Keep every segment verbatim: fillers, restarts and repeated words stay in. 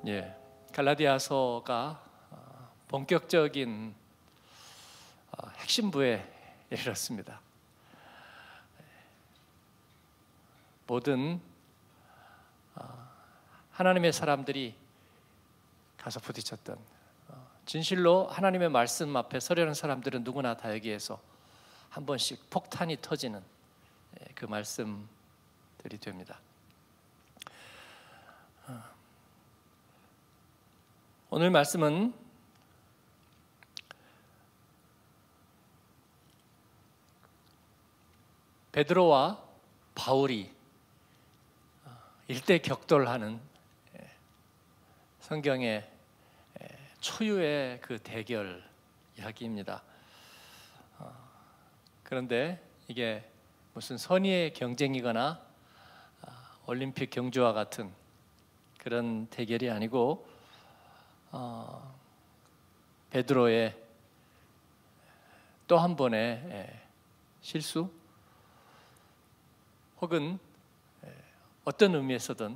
예, 갈라디아서가 본격적인 핵심부에 이르렀습니다. 모든 하나님의 사람들이 가서 부딪혔던, 진실로 하나님의 말씀 앞에 서려는 사람들은 누구나 다 여기에서 한 번씩 폭탄이 터지는 그 말씀들이 됩니다. 오늘 말씀은 베드로와 바울이 일대 격돌하는 성경의 초유의 그 대결 이야기입니다. 그런데 이게 무슨 선의의 경쟁이거나 올림픽 경주와 같은 그런 대결이 아니고 어, 베드로의 또 한 번의 실수 혹은 어떤 의미에서든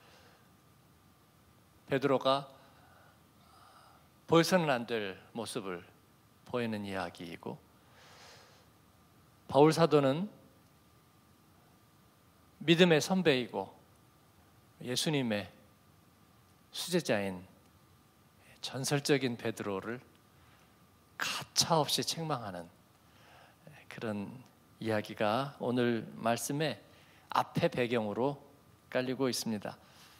베드로가 보여서는 안 될 모습을 보이는 이야기이고, 바울 사도는 믿음의 선배이고 예수님의 수제자인 전설적인 베드로를 가차없이 책망하는 그런 이야기가 오늘 말씀의 앞에 배경으로 깔리고 있습니다.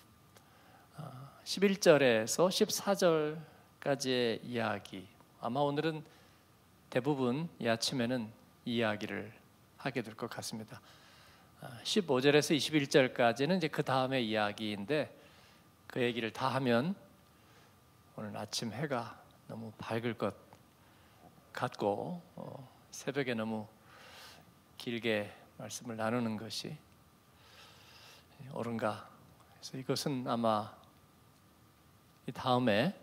십일 절에서 십사 절까지의 이야기, 아마 오늘은 대부분 이 아침에는 이 이야기를 하게 될 것 같습니다. 십오 절에서 이십일 절까지는 이제 그 다음의 이야기인데, 그 얘기를 다 하면 오늘 아침 해가 너무 밝을 것 같고 어, 새벽에 너무 길게 말씀을 나누는 것이 옳은가. 그래서 이것은 아마 이 다음에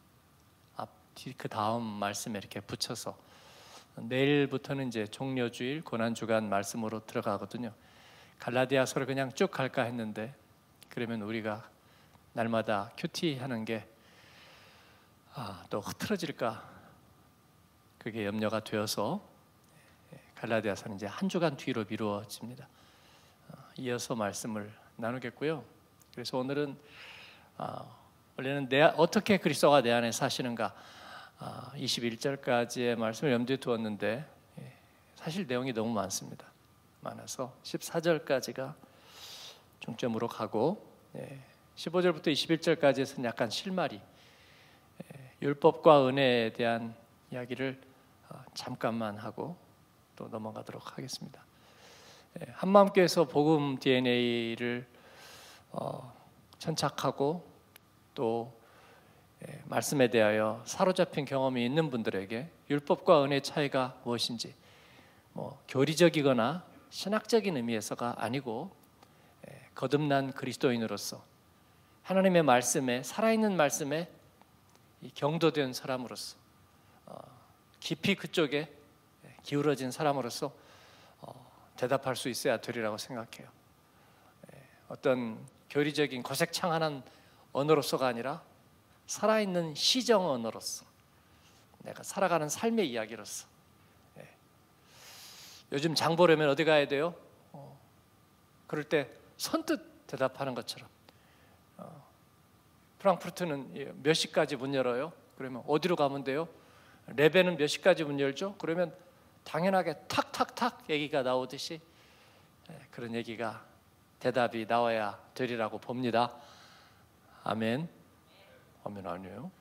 그 다음 말씀에 이렇게 붙여서 내일부터는 이제 종려주일 고난주간 말씀으로 들어가거든요. 갈라디아서를 그냥 쭉 갈까 했는데, 그러면 우리가 날마다 큐티하는 게 아, 또 흐트러질까, 그게 염려가 되어서 갈라디아서는 이제 한 주간 뒤로 미루어집니다. 이어서 말씀을 나누겠고요. 그래서 오늘은 어, 원래는 내, 어떻게 그리스도가 내 안에 사시는가, 어, 이십일 절까지의 말씀을 염두에 두었는데 예, 사실 내용이 너무 많습니다. 많아서 십사 절까지가 중점으로 가고, 예, 십오 절부터 이십일 절까지에서는 약간 실마리, 예, 율법과 은혜에 대한 이야기를 어, 잠깐만 하고 또 넘어가도록 하겠습니다. 예, 한마음교회에서 복음 디엔에이를 어, 천착하고 또 예, 말씀에 대하여 사로잡힌 경험이 있는 분들에게 율법과 은혜의 차이가 무엇인지, 뭐 교리적이거나 신학적인 의미에서가 아니고 예, 거듭난 그리스도인으로서 하나님의 말씀에, 살아있는 말씀에 경도된 사람으로서 어, 깊이 그쪽에 기울어진 사람으로서 어, 대답할 수 있어야 되리라고 생각해요. 예, 어떤 교리적인 고색창한한 언어로서가 아니라 살아있는 시정 언어로서, 내가 살아가는 삶의 이야기로서. 예. 요즘 장 보려면 어디 가야 돼요? 어, 그럴 때 선뜻 대답하는 것처럼 어, 프랑크푸르트는 몇 시까지 문 열어요? 그러면 어디로 가면 돼요? 레베는 몇 시까지 문 열죠? 그러면 당연하게 탁탁탁 얘기가 나오듯이 예, 그런 얘기가, 대답이 나와야 되리라고 봅니다. 아멘. 아멘 아니에요?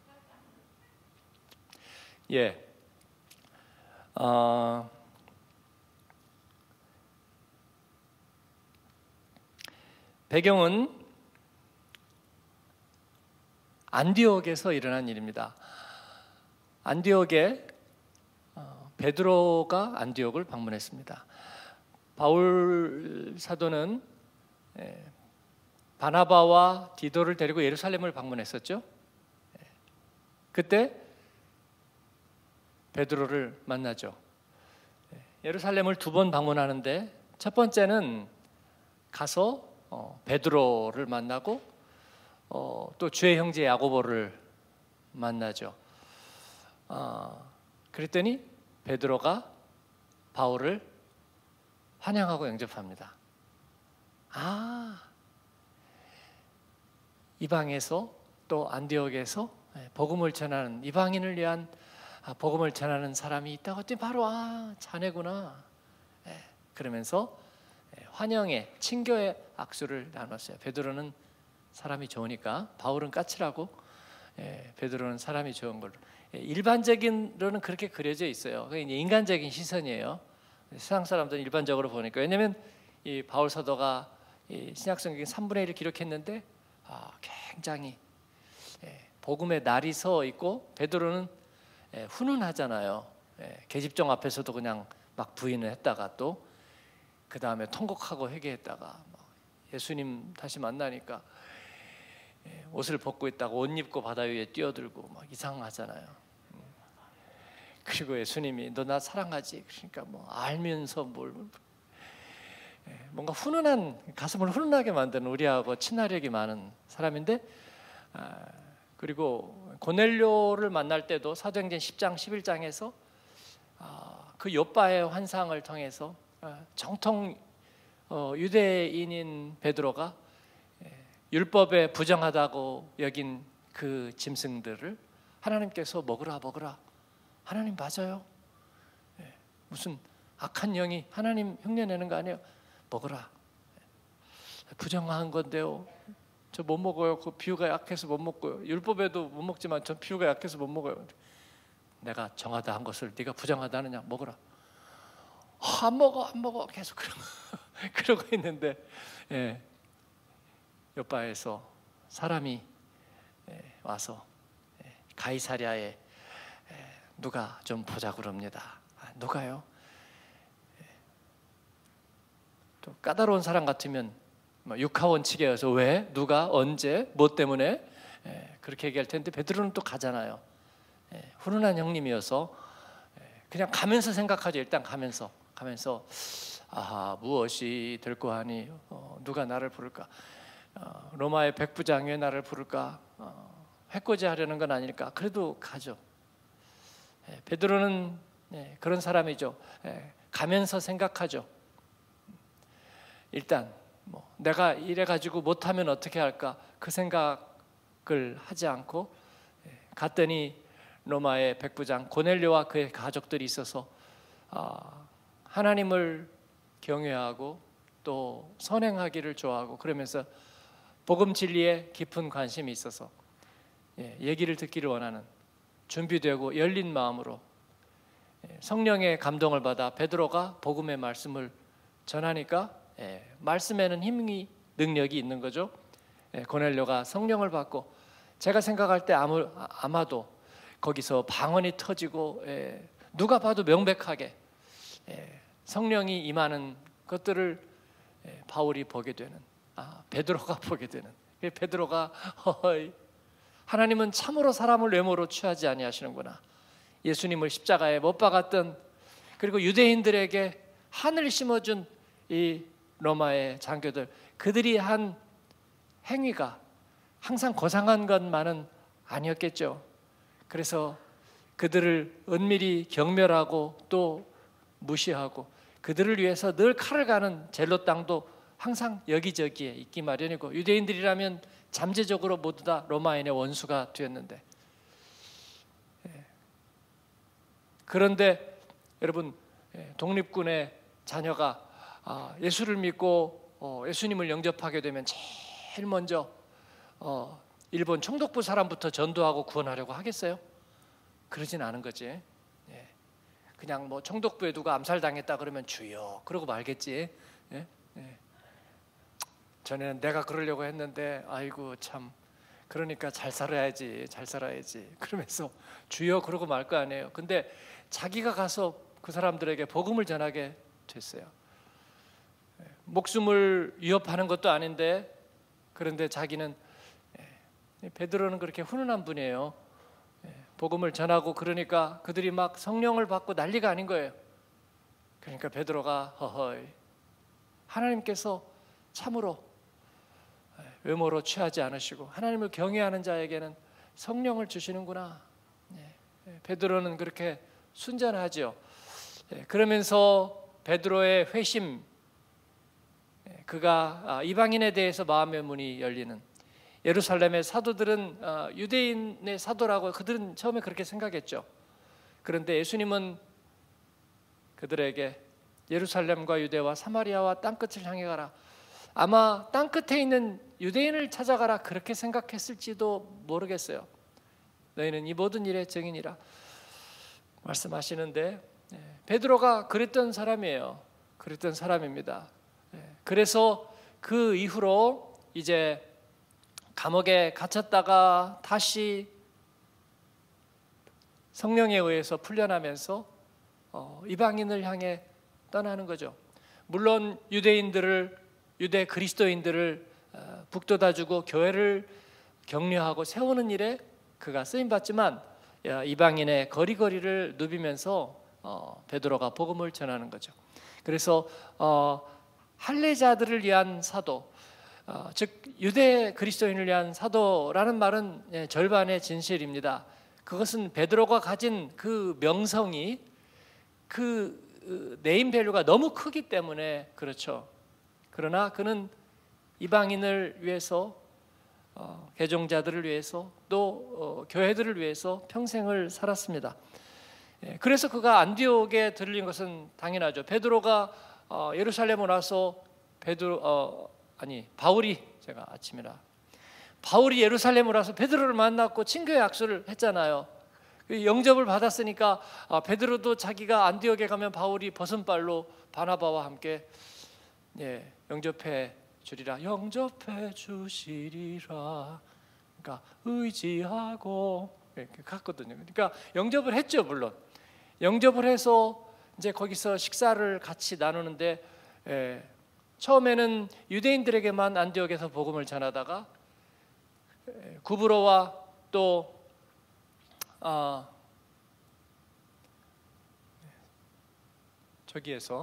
예. 어, 배경은 안디옥에서 일어난 일입니다. 안디옥에 어, 베드로가 안디옥을 방문했습니다. 바울 사도는 예, 바나바와 디도를 데리고 예루살렘을 방문했었죠. 예, 그때 베드로를 만나죠. 예, 예루살렘을 두 번 방문하는데 첫 번째는 가서 어, 베드로를 만나고 어, 또 주의 형제 야고보를 만나죠. 어, 그랬더니 베드로가 바울을 환영하고 영접합니다. 아, 이방에서 또 안디옥에서 복음을 전하는, 이방인을 위한 복음을 전하는 사람이 있다고 했더니 바로 아, 자네구나. 그러면서 환영의, 친교의 악수를 나눴어요. 베드로는 사람이 좋으니까, 바울은 까칠하고 베드로는 사람이 좋은 걸로. 일반적인로는 그렇게 그려져 있어요. 그게 이제 인간적인 시선이에요. 세상 사람들은 일반적으로 보니까. 왜냐하면 이 바울 사도가 이 신약성경 삼분의 일을 기록했는데 아, 굉장히 복음의 날이 서 있고, 베드로는 훈훈하잖아요. 계집종 앞에서도 그냥 막 부인을 했다가 또 그 다음에 통곡하고 회개했다가 예수님 다시 만나니까 옷을 벗고 있다가 옷 입고 바다 위에 뛰어들고 막 이상하잖아요. 그리고 예수님이 너 나 사랑하지? 그러니까 뭐 알면서 뭘, 뭔가 훈훈한, 가슴을 훈훈하게 만드는, 우리하고 친화력이 많은 사람인데, 그리고 고넬료를 만날 때도 사도행전 십 장 십일 장에서 그 욥바의 환상을 통해서 정통 유대인인 베드로가 율법에 부정하다고 여긴 그 짐승들을 하나님께서 먹으라 먹으라, 하나님 맞아요, 무슨 악한 영이 하나님 흉내내는 거 아니에요, 먹으라, 부정한 건데요, 저 못 먹어요, 그 피부가 약해서 못 먹고요, 율법에도 못 먹지만 전 피부가 약해서 못 먹어요, 내가 정하다 한 것을 네가 부정하다 하느냐, 먹으라. 어, 안 먹어 안 먹어 계속 그러고, 그러고 있는데 예, 욥바에서 사람이 예, 와서 예, 가이사랴에 예, 누가 좀 보자 그럽니다. 아, 누가요? 예, 또 까다로운 사람 같으면 뭐 육하원칙에 의해서 왜? 누가? 언제? 뭐 때문에? 예, 그렇게 얘기할 텐데 베드로는 또 가잖아요. 예, 훈훈한 형님이어서 예, 그냥 가면서 생각하죠. 일단 가면서 가면서 아하, 무엇이 될고 하니 어, 누가 나를 부를까? 어, 로마의 백부장이 왜 나를 부를까? 어, 해코지 하려는 건 아닐까? 그래도 가죠. 예, 베드로는 예, 그런 사람이죠. 예, 가면서 생각하죠. 일단 뭐 내가 이래 가지고 못하면 어떻게 할까? 그 생각을 하지 않고 예, 갔더니 로마의 백부장 고넬료와 그의 가족들이 있어서 어, 하나님을 경외하고 또 선행하기를 좋아하고, 그러면서 복음 진리에 깊은 관심이 있어서 예, 얘기를 듣기를 원하는, 준비되고 열린 마음으로 예, 성령의 감동을 받아 베드로가 복음의 말씀을 전하니까 예, 말씀에는 힘이, 능력이 있는 거죠. 예, 고넬료가 성령을 받고, 제가 생각할 때 아무, 아마도 거기서 방언이 터지고 예, 누가 봐도 명백하게 예, 성령이 임하는 것들을 예, 바울이 보게 되는, 아, 베드로가 보게 되는, 베드로가 허허이, 하나님은 참으로 사람을 외모로 취하지 아니하시는구나. 예수님을 십자가에 못 박았던, 그리고 유대인들에게 한을 심어준 이 로마의 장교들, 그들이 한 행위가 항상 고상한 것만은 아니었겠죠. 그래서 그들을 은밀히 경멸하고 또 무시하고, 그들을 위해서 늘 칼을 가는 젤롯 당도 항상 여기저기에 있기 마련이고, 유대인들이라면 잠재적으로 모두 다 로마인의 원수가 되었는데, 그런데 여러분, 독립군의 자녀가 예수를 믿고 예수님을 영접하게 되면 제일 먼저 일본 총독부 사람부터 전도하고 구원하려고 하겠어요? 그러진 않은 거지. 그냥 뭐 총독부에 누가 암살당했다 그러면 주여 그러고 말겠지. 예? 예. 전에는 내가 그러려고 했는데 아이고 참, 그러니까 잘 살아야지 잘 살아야지 그러면서 주여 그러고 말 거 아니에요. 근데 자기가 가서 그 사람들에게 복음을 전하게 됐어요. 예. 목숨을 위협하는 것도 아닌데, 그런데 자기는, 예. 베드로는 그렇게 훈훈한 분이에요. 복음을 전하고 그러니까 그들이 막 성령을 받고 난리가 아닌 거예요. 그러니까 베드로가 허허이, 하나님께서 참으로 외모로 취하지 않으시고 하나님을 경외하는 자에게는 성령을 주시는구나. 베드로는 그렇게 순전하지요. 그러면서 베드로의 회심, 그가 이방인에 대해서 마음의 문이 열리는, 예루살렘의 사도들은 유대인의 사도라고 그들은 처음에 그렇게 생각했죠. 그런데 예수님은 그들에게 예루살렘과 유대와 사마리아와 땅끝을 향해 가라, 아마 땅끝에 있는 유대인을 찾아가라, 그렇게 생각했을지도 모르겠어요. 너희는 이 모든 일의 증인이라 말씀하시는데, 베드로가 그랬던 사람이에요. 그랬던 사람입니다. 그래서 그 이후로 이제 감옥에 갇혔다가 다시 성령에 의해서 풀려나면서 이방인을 향해 떠나는 거죠. 물론 유대인들을, 유대 그리스도인들을 북돋아주고 교회를 격려하고 세우는 일에 그가 쓰임받지만 이방인의 거리거리를 누비면서 베드로가 복음을 전하는 거죠. 그래서 할례자들을 위한 사도, 즉 유대 그리스도인을 위한 사도라는 말은 절반의 진실입니다. 그것은 베드로가 가진 그 명성이, 그 네임밸류가 너무 크기 때문에 그렇죠. 그러나 그는 이방인을 위해서, 어, 개종자들을 위해서, 또 어, 교회들을 위해서 평생을 살았습니다. 예, 그래서 그가 안디옥에 들린 것은 당연하죠. 베드로가 어, 예루살렘으로 와서 베드로 어, 아니 바울이 제가 아침이라 바울이 예루살렘으로 와서 베드로를 만났고 친교의 악수를 했잖아요. 영접을 받았으니까 아, 베드로도 자기가 안디옥에 가면 바울이 벗은발로 바나바와 함께 예, 영접해 주리라, 영접해 주시리라. 그러니까 의지하고 이렇게 갔거든요. 그러니까 영접을 했죠. 물론 영접을 해서 이제 거기서 식사를 같이 나누는데, 예, 처음에는 유대인들에게만 안디옥에서 복음을 전하다가 예, 구브로와 또 아, 저기에서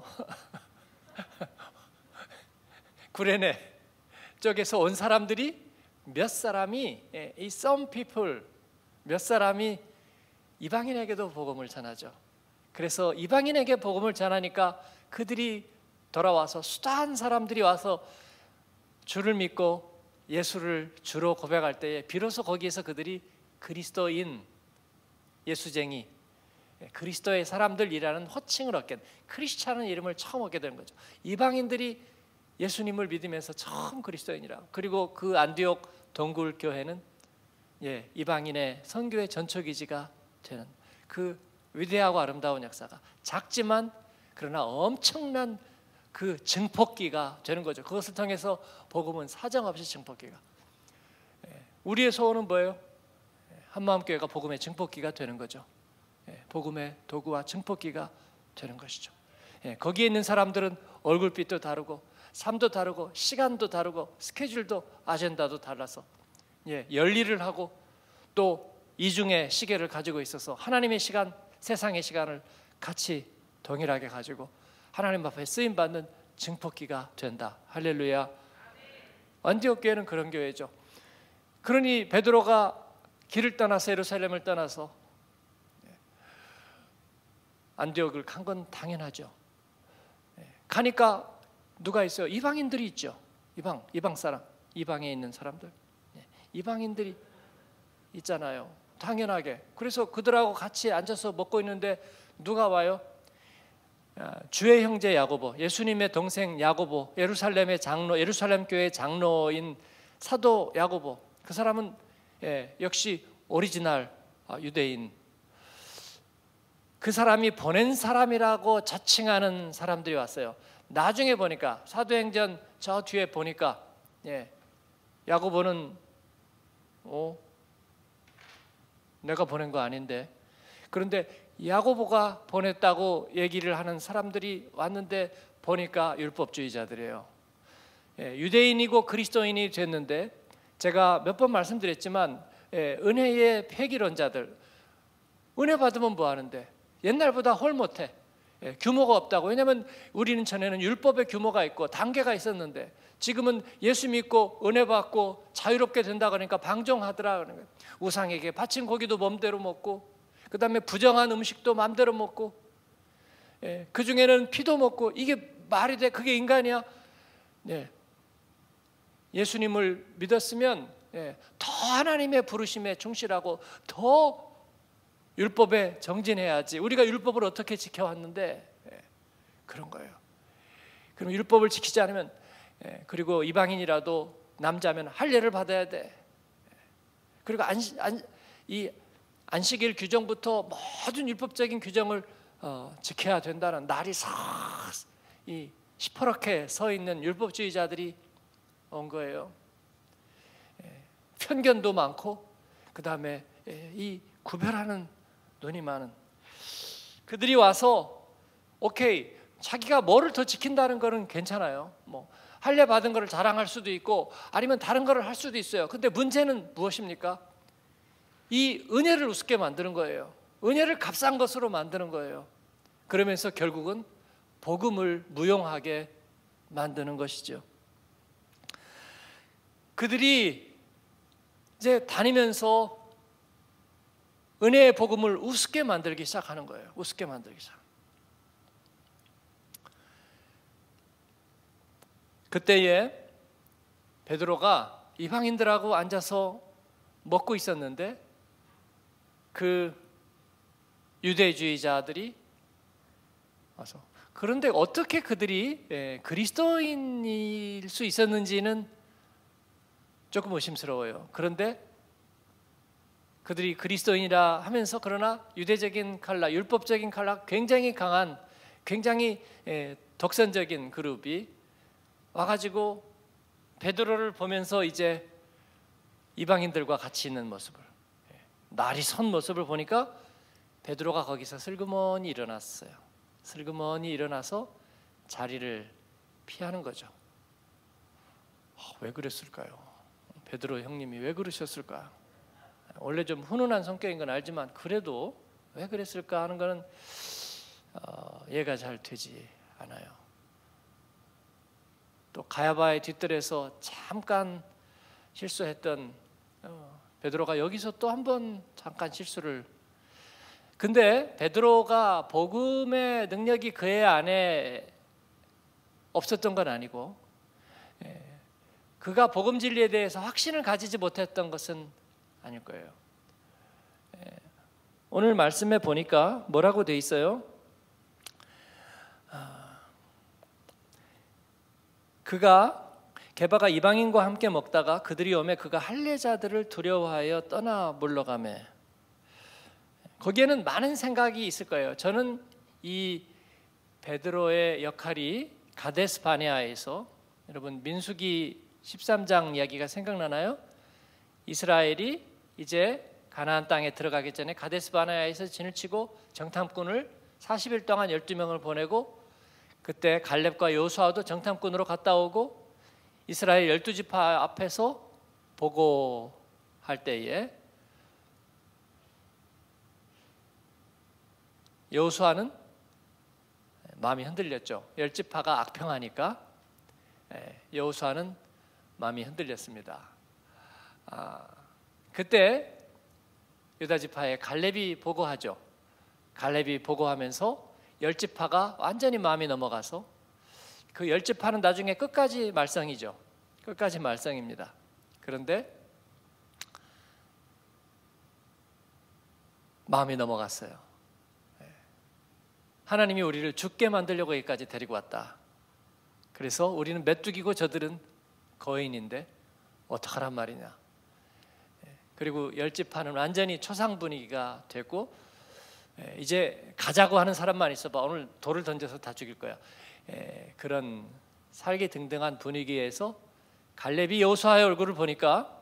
구레네 쪽에서 온 사람들이 몇 사람이, 이 some people 몇 사람이 이방인에게도 복음을 전하죠. 그래서 이방인에게 복음을 전하니까 그들이 돌아와서 수다한 사람들이 와서 주를 믿고 예수를 주로 고백할 때에 비로소 거기에서 그들이 그리스도인, 예수쟁이, 그리스도의 사람들이라는 호칭을 얻게, 크리스찬은 이름을 처음 얻게 되는 거죠. 이방인들이 예수님을 믿으면서 처음 그리스도인이라. 그리고 그 안디옥 동굴 교회는 예, 이방인의 선교의 전초기지가 되는 그 위대하고 아름다운 역사가, 작지만 그러나 엄청난 그 증폭기가 되는 거죠. 그것을 통해서 복음은 사정없이 증폭기가. 예, 우리의 소원은 뭐예요? 한마음교회가 복음의 증폭기가 되는 거죠. 예, 복음의 도구와 증폭기가 되는 것이죠. 예, 거기에 있는 사람들은 얼굴빛도 다르고 삶도 다르고 시간도 다르고 스케줄도 아젠다도 달라서 예, 열일을 하고 또 이중의 시계를 가지고 있어서 하나님의 시간, 세상의 시간을 같이 동일하게 가지고 하나님 앞에 쓰임받는 증폭기가 된다. 할렐루야. 안디옥 교회는 그런 교회죠. 그러니 베드로가 길을 떠나서 예루살렘을 떠나서 안디옥을 간 건 당연하죠. 가니까 누가 있어요? 이방인들이 있죠. 이방, 이방 사람, 이방에 있는 사람들, 이방인들이 있잖아요. 당연하게. 그래서 그들하고 같이 앉아서 먹고 있는데 누가 와요? 주의 형제 야고보, 예수님의 동생 야고보, 예루살렘의 장로, 예루살렘 교회 장로인 사도 야고보. 그 사람은 예, 역시 오리지널 유대인. 그 사람이 보낸 사람이라고 자칭하는 사람들이 왔어요. 나중에 보니까 사도행전 저 뒤에 보니까 예, 야고보는 어, 내가 보낸 거 아닌데. 그런데 야고보가 보냈다고 얘기를 하는 사람들이 왔는데 보니까 율법주의자들이에요. 예, 유대인이고 그리스도인이 됐는데, 제가 몇 번 말씀드렸지만 예, 은혜의 폐기론자들, 은혜 받으면 뭐 하는데 옛날보다 홀 못해. 예, 규모가 없다고. 왜냐하면 우리는 전에는 율법의 규모가 있고 단계가 있었는데 지금은 예수 믿고 은혜 받고 자유롭게 된다 그러니까 방종하더라. 그러는 거예요. 우상에게 바친 고기도 맘대로 먹고 그 다음에 부정한 음식도 맘대로 먹고 예, 그 중에는 피도 먹고 이게 말이 돼? 그게 인간이야? 예, 예수님을 믿었으면 예, 더 하나님의 부르심에 충실하고 더 율법에 정진해야지. 우리가 율법을 어떻게 지켜왔는데 예, 그런 거예요. 그럼 율법을 지키지 않으면 예, 그리고 이방인이라도 남자면 할례를 받아야 돼. 그리고 안시, 안, 이 안식일 규정부터 모든 율법적인 규정을 어, 지켜야 된다는 날이 싹 이 시퍼렇게 서 있는 율법주의자들이 온 거예요. 예, 편견도 많고 그 다음에 예, 이 구별하는 눈이 많은 그들이 와서 오케이 자기가 뭐를 더 지킨다는 거는 괜찮아요. 뭐 할례 받은 거를 자랑할 수도 있고 아니면 다른 거를 할 수도 있어요. 근데 문제는 무엇입니까? 이 은혜를 우습게 만드는 거예요. 은혜를 값싼 것으로 만드는 거예요. 그러면서 결국은 복음을 무용하게 만드는 것이죠. 그들이 이제 다니면서 은혜의 복음을 우습게 만들기 시작하는 거예요. 우습게 만들기 시작. 그때에 베드로가 이방인들하고 앉아서 먹고 있었는데 그 유대주의자들이 와서 그런데 어떻게 그들이 예, 그리스도인일 수 있었는지는 조금 의심스러워요. 그런데 그들이 그리스도인이라 하면서 그러나 유대적인 칼라, 율법적인 칼라 굉장히 강한 굉장히 예, 독선적인 그룹이 와가지고 베드로를 보면서 이제 이방인들과 같이 있는 모습을 예, 날이 선 모습을 보니까 베드로가 거기서 슬그머니 일어났어요. 슬그머니 일어나서 자리를 피하는 거죠. 아, 왜 그랬을까요? 베드로 형님이 왜 그러셨을까? 원래 좀 훈훈한 성격인 건 알지만 그래도 왜 그랬을까 하는 거는 어, 이해가 잘 되지 않아요. 또 가야바의 뒷뜰에서 잠깐 실수했던 어, 베드로가 여기서 또 한 번 잠깐 실수를 근데 베드로가 복음의 능력이 그의 안에 없었던 건 아니고 예, 그가 복음 진리에 대해서 확신을 가지지 못했던 것은 아닐 거예요. 예, 오늘 말씀에 보니까 뭐라고 돼 있어요? 아, 그가 게바가 이방인과 함께 먹다가 그들이 오매 그가 할례자들을 두려워하여 떠나 물러가매. 거기에는 많은 생각이 있을 거예요. 저는 이 베드로의 역할이 가데스 바네아에서 여러분 민수기 십삼 장 이야기가 생각나나요? 이스라엘이 이제 가나안 땅에 들어가기 전에 가데스 바네아에서 진을 치고 정탐꾼을 사십 일 동안 열두 명을 보내고 그때 갈렙과 여호수아도 정탐꾼으로 갔다 오고 이스라엘 열두 지파 앞에서 보고할 때에 여호수아는 마음이 흔들렸죠. 열 지파가 악평하니까 여호수아는 마음이 흔들렸습니다. 아, 그때 유다 지파의 갈렙이 보고하죠. 갈렙이 보고하면서 열 지파가 완전히 마음이 넘어가서 그 열 지파는 나중에 끝까지 말썽이죠. 끝까지 말썽입니다. 그런데 마음이 넘어갔어요. 하나님이 우리를 죽게 만들려고 여기까지 데리고 왔다. 그래서 우리는 메뚜기고 저들은 거인인데 어떡하란 말이냐. 그리고 열 지파는 완전히 초상 분위기가 됐고 이제 가자고 하는 사람만 있어봐 오늘 돌을 던져서 다 죽일 거야. 그런 살기등등한 분위기에서 갈렙이 여호수아의 얼굴을 보니까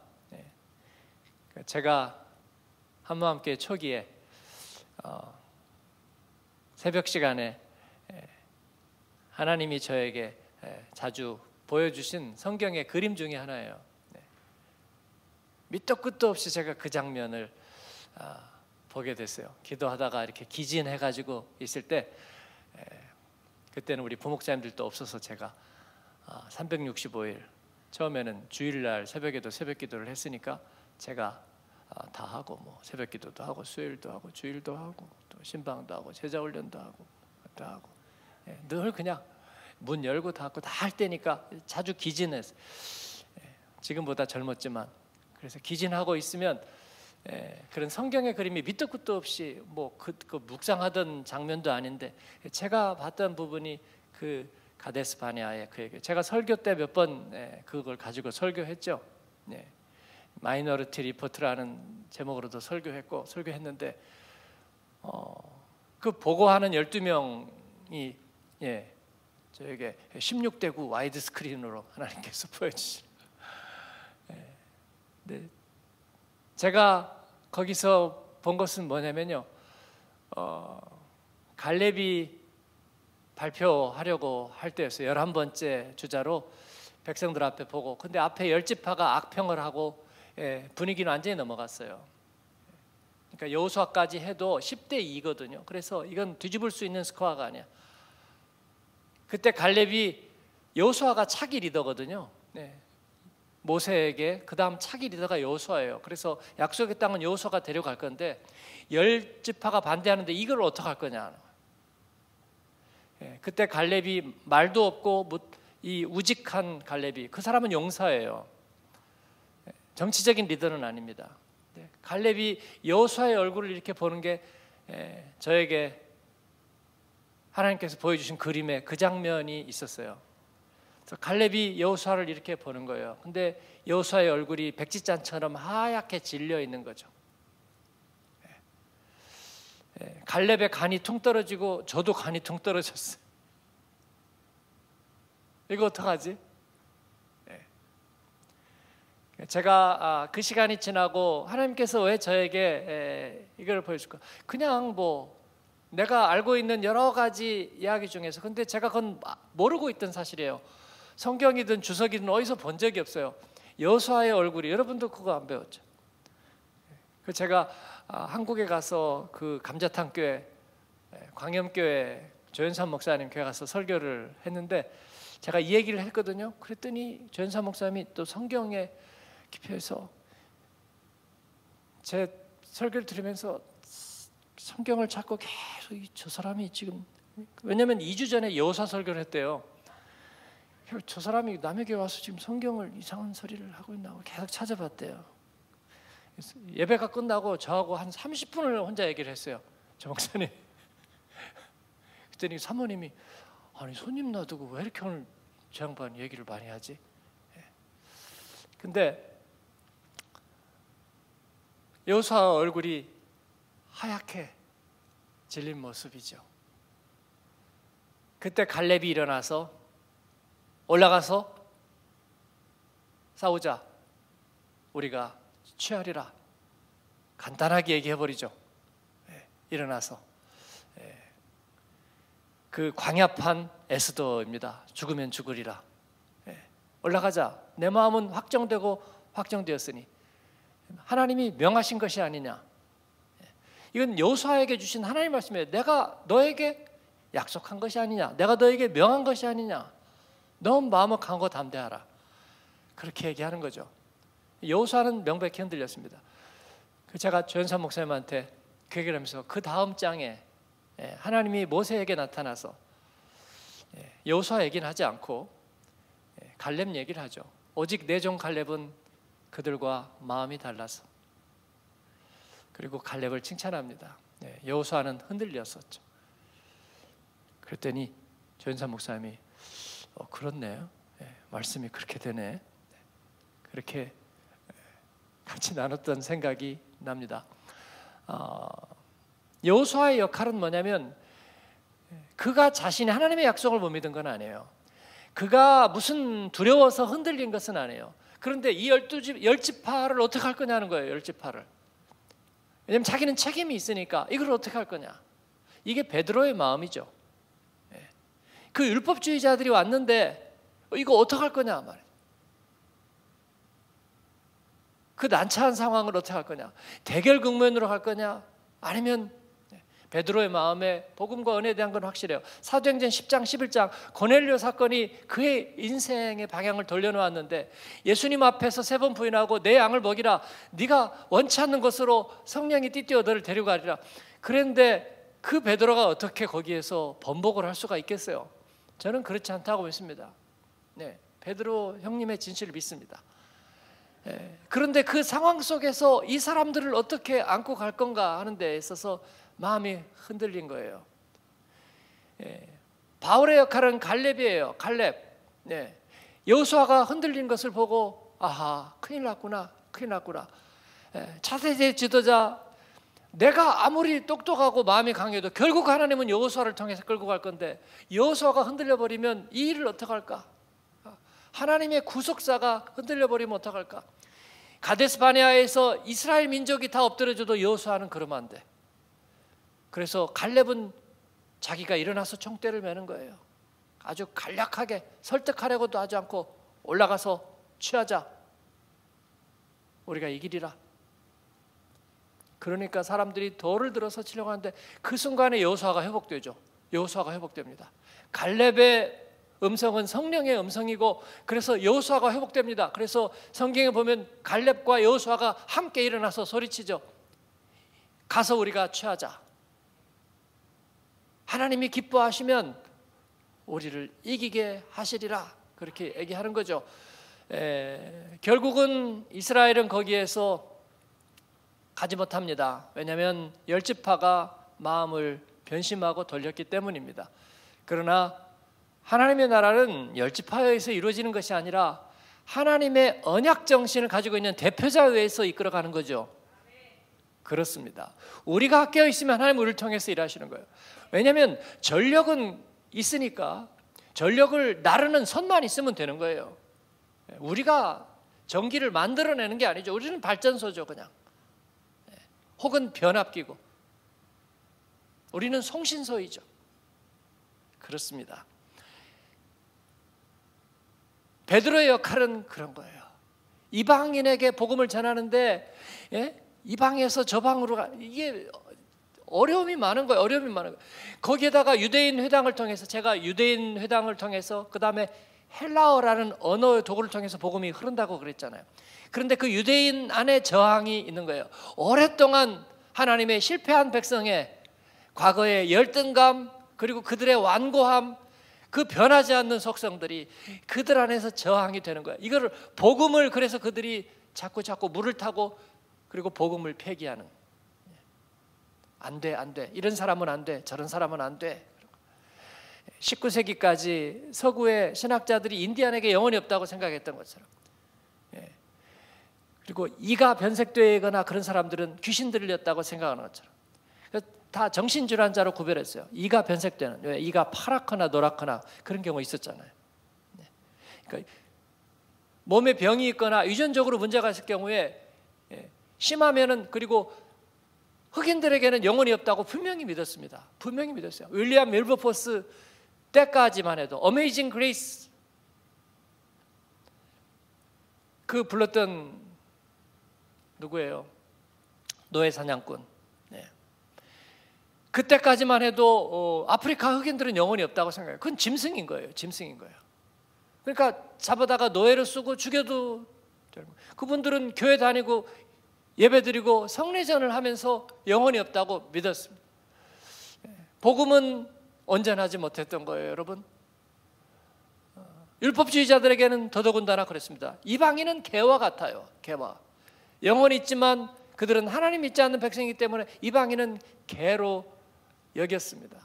제가 한마음교회 초기에 어, 새벽 시간에 하나님이 저에게 자주 보여주신 성경의 그림 중에 하나예요. 밑도 끝도 없이 제가 그 장면을 보게 됐어요. 기도하다가 이렇게 기진해가지고 있을 때 그때는 우리 부목사님들도 없어서 제가 삼백육십오 일 처음에는 주일날 새벽에도 새벽기도를 했으니까 제가 다 하고 뭐 새벽기도도 하고 수요일도 하고 주일도 하고 또 신방도 하고 제자훈련도 하고 또 하고 늘 그냥 문 열고 닫고 다 할 때니까 자주 기진했어요. 지금보다 젊었지만 그래서 기진하고 있으면 그런 성경의 그림이 밑도 끝도 없이 뭐 그, 그 묵상하던 장면도 아닌데 제가 봤던 부분이 그 가데스 바네아의 그 얘기. 제가 설교 때 몇 번 그걸 가지고 설교했죠. 네. 마이너리티 리포트라는 제목으로도 설교했고 설교했는데 어, 그 보고하는 열두 명이 예, 저에게 십육 대 구 와이드 스크린으로 하나님께서 보여주시는. 예, 네. 제가 거기서 본 것은 뭐냐면요, 어, 갈렙이 발표하려고 할 때였어요. 열한 번째 주자로 백성들 앞에 보고, 근데 앞에 열 지파가 악평을 하고 예, 분위기는 완전히 넘어갔어요. 그러니까 여호수아까지 해도 십 대 이거든요. 그래서 이건 뒤집을 수 있는 스코어가 아니야. 그때 갈렙이 여호수아가 차기 리더거든요. 네. 모세에게 그 다음 차기 리더가 여호수아예요. 그래서 약속의 땅은 여호수아가 데려갈 건데 열 지파가 반대하는데 이걸 어떻게 할 거냐. 예, 그때 갈렙이 말도 없고 이 우직한 갈렙이, 그 사람은 용사예요. 정치적인 리더는 아닙니다. 네, 갈렙이 여호수아의 얼굴을 이렇게 보는 게 예, 저에게 하나님께서 보여주신 그림에 그 장면이 있었어요. 그래서 갈렙이 여호수아를 이렇게 보는 거예요. 근데 여호수아의 얼굴이 백지잔처럼 하얗게 질려 있는 거죠. 예, 예, 갈렙의 간이 퉁 떨어지고 저도 간이 퉁 떨어졌어요. 이거 어떡하지? 제가 그 시간이 지나고 하나님께서 왜 저에게 이걸 보여줄까? 그냥 뭐 내가 알고 있는 여러 가지 이야기 중에서, 근데 제가 그건 모르고 있던 사실이에요. 성경이든 주석이든 어디서 본 적이 없어요. 여호수아의 얼굴이, 여러분도 그거 안 배웠죠? 제가 한국에 가서 그 감자탕 교회, 광염교회 조현삼 목사님 교회 가서 설교를 했는데 제가 이 얘기를 했거든요. 그랬더니 조현삼 목사님이 또 성경에 깊이해서 제 설교를 들으면서 성경을 찾고 계속 저 사람이 지금, 왜냐하면 이 주 전에 여호수아 설교를 했대요. 저 사람이 남에게 와서 지금 성경을 이상한 소리를 하고 있나 계속 찾아봤대요. 예배가 끝나고 저하고 한 삼십 분을 혼자 얘기를 했어요. 저 목사님. 그랬더니 사모님이 아니 손님 놔두고 왜 이렇게 오늘 저 양반 얘기를 많이 하지? 근데 여호수아 얼굴이 하얗게 질린 모습이죠. 그때 갈렙이 일어나서 올라가서 싸우자, 우리가 취하리라, 간단하게 얘기해버리죠. 예, 일어나서 예, 그 광야판 에스더입니다. 죽으면 죽으리라. 예, 올라가자. 내 마음은 확정되고 확정되었으니 하나님이 명하신 것이 아니냐. 이건 여호수아에게 주신 하나님 말씀이에요. 내가 너에게 약속한 것이 아니냐, 내가 너에게 명한 것이 아니냐, 너 마음을 강고 담대하라, 그렇게 얘기하는 거죠. 여호수아는 명백히 흔들렸습니다. 제가 조현삼 목사님한테 그 얘기를 하면서 그 다음 장에 하나님이 모세에게 나타나서 여호수아 얘기는 하지 않고 갈렙 얘기를 하죠. 오직 내 종 갈렙은 그들과 마음이 달라서. 그리고 갈렙을 칭찬합니다. 여호수아는 흔들렸었죠. 그랬더니 조현삼 목사님이 어, 그렇네요. 네, 말씀이 그렇게 되네. 네, 그렇게 같이 나눴던 생각이 납니다. 어, 여호수아의 역할은 뭐냐면 그가 자신이 하나님의 약속을 못 믿은 건 아니에요. 그가 무슨 두려워서 흔들린 것은 아니에요. 그런데 이 열두 집, 열 지파를 어떻게 할 거냐는 거예요. 열 지파를. 왜냐하면 자기는 책임이 있으니까 이걸 어떻게 할 거냐. 이게 베드로의 마음이죠. 그 율법주의자들이 왔는데 이거 어떻게 할 거냐 말이에요. 그 난처한 상황을 어떻게 할 거냐. 대결 국면으로 할 거냐, 아니면 베드로의 마음에 복음과 은혜에 대한 건 확실해요. 사도행전 십 장 십일 장 고넬료 사건이 그의 인생의 방향을 돌려놓았는데 예수님 앞에서 세 번 부인하고 내 양을 먹이라, 네가 원치 않는 것으로 성령이 띠띠어 너를 데려가리라. 그런데 그 베드로가 어떻게 거기에서 번복을 할 수가 있겠어요? 저는 그렇지 않다고 믿습니다. 네, 베드로 형님의 진실을 믿습니다. 네, 그런데 그 상황 속에서 이 사람들을 어떻게 안고 갈 건가 하는 데 있어서 마음이 흔들린 거예요. 예, 바울의 역할은 갈렙이에요. 갈렙. 네, 여호수아가 흔들린 것을 보고 아하, 큰일 났구나, 큰일 났구나. 예, 차세대 지도자, 내가 아무리 똑똑하고 마음이 강해도 결국 하나님은 여호수아를 통해서 끌고 갈 건데 여호수아가 흔들려 버리면 이 일을 어떻게 할까? 하나님의 구속사가 흔들려 버리면 어떻게 할까? 가데스 바네아에서 이스라엘 민족이 다 엎드려줘도 여호수아는 그러면 안 돼. 그래서 갈렙은 자기가 일어나서 총대를 매는 거예요. 아주 간략하게 설득하려고도 하지 않고 올라가서 취하자, 우리가 이기리라. 그러니까 사람들이 돌을 들어서 치려고 하는데 그 순간에 여호수아가 회복되죠. 여호수아가 회복됩니다. 갈렙의 음성은 성령의 음성이고 그래서 여호수아가 회복됩니다. 그래서 성경에 보면 갈렙과 여호수아가 함께 일어나서 소리치죠. 가서 우리가 취하자. 하나님이 기뻐하시면 우리를 이기게 하시리라, 그렇게 얘기하는 거죠. 에, 결국은 이스라엘은 거기에서 가지 못합니다. 왜냐하면 열 지파가 마음을 변심하고 돌렸기 때문입니다. 그러나 하나님의 나라는 열 지파에 의해서 이루어지는 것이 아니라 하나님의 언약 정신을 가지고 있는 대표자에 의해서 이끌어가는 거죠. 그렇습니다. 우리가 깨어 있으면 하나님 우리를 통해서 일하시는 거예요. 왜냐하면 전력은 있으니까 전력을 나르는 선만 있으면 되는 거예요. 우리가 전기를 만들어내는 게 아니죠. 우리는 발전소죠, 그냥. 혹은 변압기고. 우리는 송신소이죠. 그렇습니다. 베드로의 역할은 그런 거예요. 이방인에게 복음을 전하는데, 예? 이방에서 저방으로 가, 이게 어려움이 많은 거예요. 어려움이 많은 거예요. 거기에다가 유대인 회당을 통해서, 제가 유대인 회당을 통해서 그 다음에 헬라어라는 언어의 도구를 통해서 복음이 흐른다고 그랬잖아요. 그런데 그 유대인 안에 저항이 있는 거예요. 오랫동안 하나님의 실패한 백성의 과거의 열등감, 그리고 그들의 완고함, 그 변하지 않는 속성들이 그들 안에서 저항이 되는 거예요. 이거를 복음을, 그래서 그들이 자꾸 자꾸 물을 타고 그리고 복음을 폐기하는. 안 돼, 안 돼. 이런 사람은 안 돼. 저런 사람은 안 돼. 십구 세기까지 서구의 신학자들이 인디안에게 영혼이 없다고 생각했던 것처럼. 그리고 이가 변색되거나 그런 사람들은 귀신 들렸다고 생각하는 것처럼. 다 정신질환자로 구별했어요. 이가 변색되는, 왜? 이가 파랗거나 노랗거나 그런 경우 있었잖아요. 그러니까 몸에 병이 있거나 유전적으로 문제가 있을 경우에 심하면은, 그리고 흑인들에게는 영혼이 없다고 분명히 믿었습니다. 분명히 믿었어요. 윌리엄 밀버포스 때까지만 해도 어메이징 그레이스 그 불렀던 누구예요? 노예 사냥꾼. 네. 그때까지만 해도 어, 아프리카 흑인들은 영혼이 없다고 생각해요. 그건 짐승인 거예요. 짐승인 거예요. 그러니까 잡아다가 노예를 쓰고 죽여도 되는 거예요. 그분들은 교회 다니고 예배드리고 성례전을 하면서 영혼이 없다고 믿었습니다. 복음은 온전하지 못했던 거예요, 여러분. 율법주의자들에게는 더더군다나 그랬습니다. 이방인은 개와 같아요. 개와. 영혼이 있지만 그들은 하나님 믿지 않는 백성이기 때문에 이방인은 개로 여겼습니다.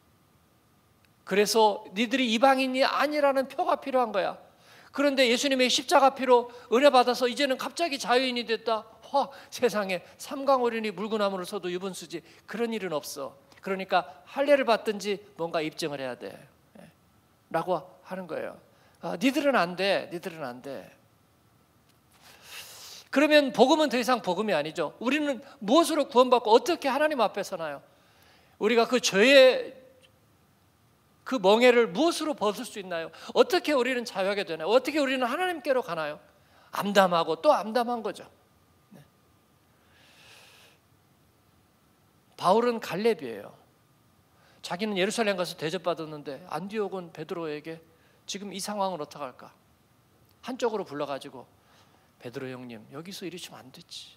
그래서 니들이 이방인이 아니라는 표가 필요한 거야. 그런데 예수님의 십자가 피로 은혜 받아서 이제는 갑자기 자유인이 됐다. 와, 세상에 삼강오륜이 물구나무를 서도 유분수지. 그런 일은 없어. 그러니까 할례를 받든지 뭔가 입증을 해야 돼 라고 하는 거예요. 아, 니들은 안 돼. 니들은 안 돼. 그러면 복음은 더 이상 복음이 아니죠. 우리는 무엇으로 구원받고 어떻게 하나님 앞에 서나요? 우리가 그 죄의 그 멍에를 무엇으로 벗을 수 있나요? 어떻게 우리는 자유하게 되나요? 어떻게 우리는 하나님께로 가나요? 암담하고 또 암담한 거죠. 네. 바울은 갈렙이에요. 자기는 예루살렘 가서 대접받았는데 안디옥은 베드로에게 지금 이 상황을 어떡할까? 한쪽으로 불러가지고 베드로 형님 여기서 이러시면 안 되지.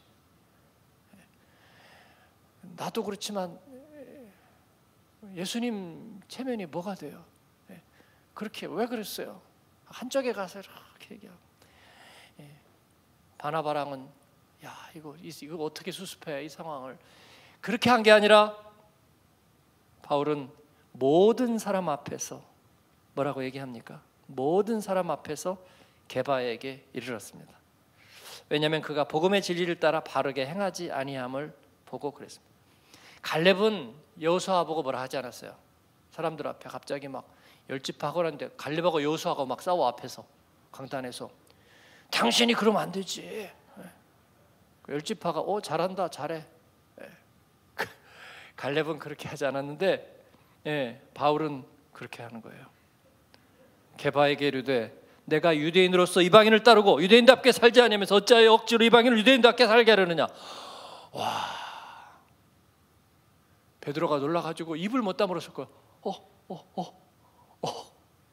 나도 그렇지만 예수님 체면이 뭐가 돼요? 그렇게 왜 그랬어요? 한쪽에 가서 이렇게 얘기하고 바나바랑은 야 이거 이거 어떻게 수습해 이 상황을 그렇게 한 게 아니라 바울은 모든 사람 앞에서 뭐라고 얘기합니까? 모든 사람 앞에서 게바에게 이르렀습니다. 왜냐하면 그가 복음의 진리를 따라 바르게 행하지 아니함을 보고 그랬습니다. 갈렙은 여호수아 보고 뭐라 하지 않았어요. 사람들 앞에 갑자기 막 열집하고 하는데 갈렙하고 여호수아가 막 싸워 앞에서 강단에서 당신이 그러면 안 되지. 열집하가 오 잘한다 잘해. 갈렙은 그렇게 하지 않았는데 예, 바울은 그렇게 하는 거예요. 게바에게 이르되 내가 유대인으로서 이방인을 따르고 유대인답게 살지 않으면서 어찌하여 억지로 이방인을 유대인답게 살게 하려느냐. 와, 베드로가 놀라가지고 입을 못 다물었을 거야. 어, 어, 어, 어.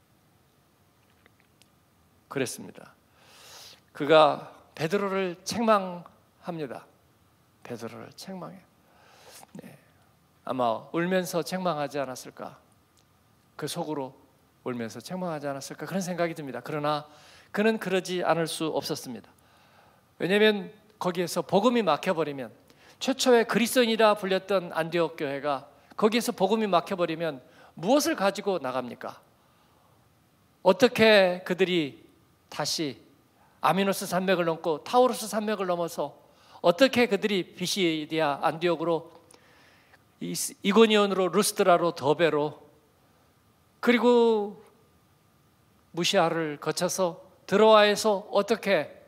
그랬습니다. 그가 베드로를 책망합니다. 베드로를 책망해. 네. 아마 울면서 책망하지 않았을까? 그 속으로 울면서 책망하지 않았을까? 그런 생각이 듭니다. 그러나 그는 그러지 않을 수 없었습니다. 왜냐하면 거기에서 복음이 막혀버리면 최초의 그리스도인이라 불렸던 안디옥 교회가 거기에서 복음이 막혀버리면 무엇을 가지고 나갑니까? 어떻게 그들이 다시 아미노스 산맥을 넘고 타우루스 산맥을 넘어서 어떻게 그들이 비시디아 안디옥으로 이고니온으로 루스드라로 더베로 그리고 무시아를 거쳐서 드로아에서 어떻게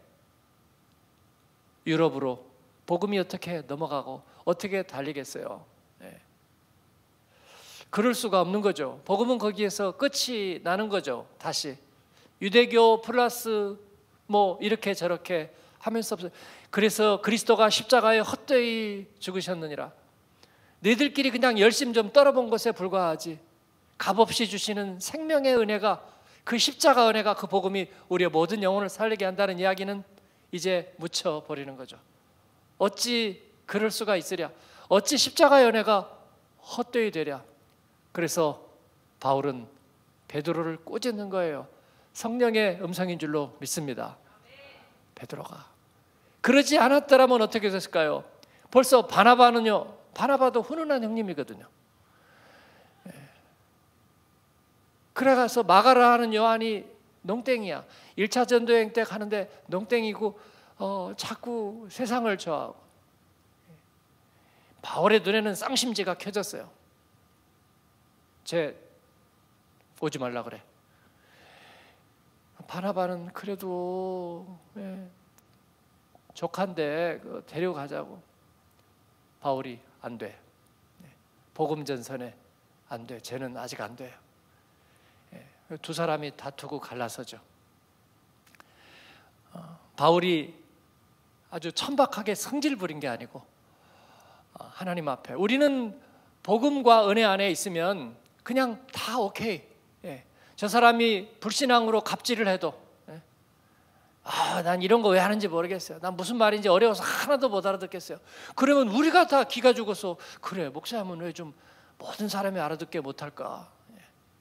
유럽으로 복음이 어떻게 넘어가고 어떻게 달리겠어요? 네. 그럴 수가 없는 거죠. 복음은 거기에서 끝이 나는 거죠. 다시 유대교 플러스 뭐 이렇게 저렇게 하면서 그래서 그리스도가 십자가에 헛되이 죽으셨느니라. 너희들끼리 그냥 열심 좀 떨어본 것에 불과하지 값없이 주시는 생명의 은혜가 그 십자가 은혜가 그 복음이 우리의 모든 영혼을 살리게 한다는 이야기는 이제 묻혀버리는 거죠. 어찌 그럴 수가 있으랴? 어찌 십자가의 은혜가 헛되이 되랴? 그래서 바울은 베드로를 꾸짖는 거예요. 성령의 음성인 줄로 믿습니다. 베드로가 그러지 않았더라면 어떻게 됐을까요? 벌써 바나바는요, 바나바도 훈훈한 형님이거든요. 그래가서 마가라 하는 요한이 농땡이야. 일 차 전도여행 때 가는데 농땡이고 어, 자꾸 세상을 좋아하고 바울의 눈에는 쌍심지가 켜졌어요. 쟤 오지 말라 그래. 바나바는 그래도 예, 조카인데 그 데려가자고. 바울이 안 돼. 복음 전선에 안 돼. 쟤는 아직 안 돼요. 예, 두 사람이 다투고 갈라서죠. 어, 바울이 아주 천박하게 성질 부린 게 아니고 어, 하나님 앞에 우리는 복음과 은혜 안에 있으면 그냥 다 오케이. 예, 저 사람이 불신앙으로 갑질을 해도 예, 아, 난 이런 거 왜 하는지 모르겠어요. 난 무슨 말인지 어려워서 하나도 못 알아듣겠어요. 그러면 우리가 다 기가 죽어서 그래 목사님은 왜 좀 모든 사람이 알아듣게 못할까? 예.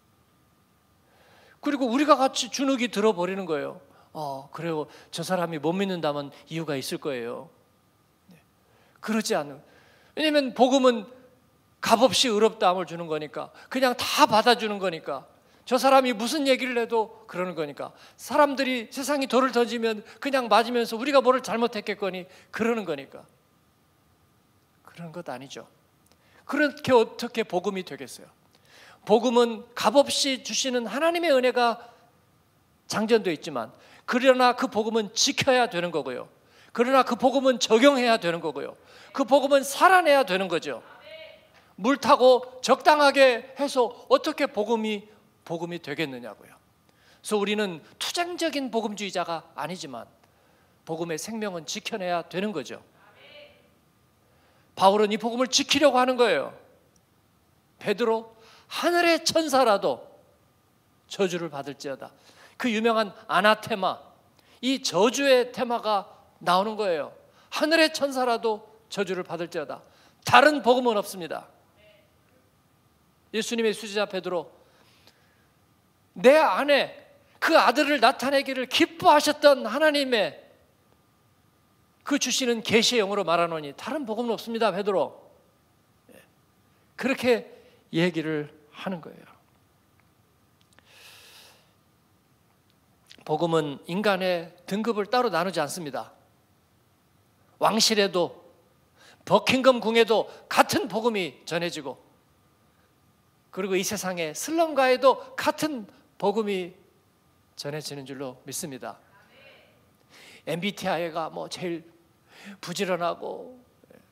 그리고 우리가 같이 주눅이 들어버리는 거예요. 어, 그래요. 저 사람이 못 믿는다면 이유가 있을 거예요. 예. 그러지 않는. 왜냐하면 복음은 값없이 의롭다함을 주는 거니까 그냥 다 받아주는 거니까 저 사람이 무슨 얘기를 해도 그러는 거니까 사람들이 세상이 돌을 던지면 그냥 맞으면서 우리가 뭐를 잘못했겠거니 그러는 거니까 그런 것 아니죠. 그렇게 어떻게 복음이 되겠어요? 복음은 값없이 주시는 하나님의 은혜가 장전되어 있지만 그러나 그 복음은 지켜야 되는 거고요. 그러나 그 복음은 적용해야 되는 거고요. 그 복음은 살아내야 되는 거죠. 물 타고 적당하게 해서 어떻게 복음이 복음이 되겠느냐고요. 그래서 우리는 투쟁적인 복음주의자가 아니지만 복음의 생명은 지켜내야 되는 거죠. 바울은 이 복음을 지키려고 하는 거예요. 베드로 하늘의 천사라도 저주를 받을지어다. 그 유명한 아나테마, 이 저주의 테마가 나오는 거예요. 하늘의 천사라도 저주를 받을지어다. 다른 복음은 없습니다. 예수님의 수제자 베드로, 내 안에 그 아들을 나타내기를 기뻐하셨던 하나님의 그 주시는 계시의 영으로 말하노니 다른 복음은 없습니다. 베드로, 그렇게 얘기를 하는 거예요. 복음은 인간의 등급을 따로 나누지 않습니다. 왕실에도 버킹엄 궁에도 같은 복음이 전해지고, 그리고 이 세상의 슬럼가에도 같은 복음이 전해지는 줄로 믿습니다. 엠비티아이가 뭐 제일 부지런하고